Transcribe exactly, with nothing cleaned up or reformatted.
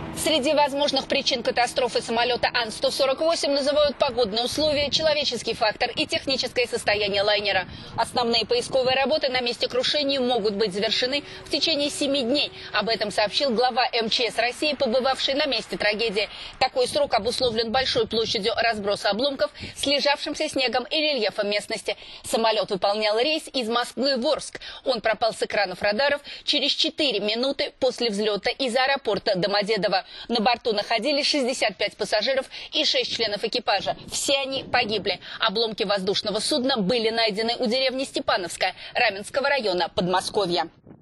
Среди возможных причин катастрофы самолета Ан сто сорок восемь называют погодные условия, человеческий фактор и техническое состояние лайнера. Основные поисковые работы на месте крушения могут быть завершены в течение семи дней. Об этом сообщил глава эм че эс России, побывавший на месте трагедии. Такой срок обусловлен большой площадью разброса обломков, слежавшимся снегом и рельефом местности. Самолет выполнял рейс из Москвы в Орск. Он пропал с экранов радаров через четыре минуты после взлета из аэропорта Домодедово. На борту находились шестьдесят пять пассажиров и шесть членов экипажа. Все они погибли. Обломки воздушного судна были найдены у деревни Степановская Раменского района Подмосковья.